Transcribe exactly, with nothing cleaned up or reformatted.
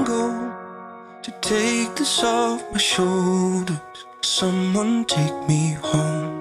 go, to take this off my shoulders. Someone take me home.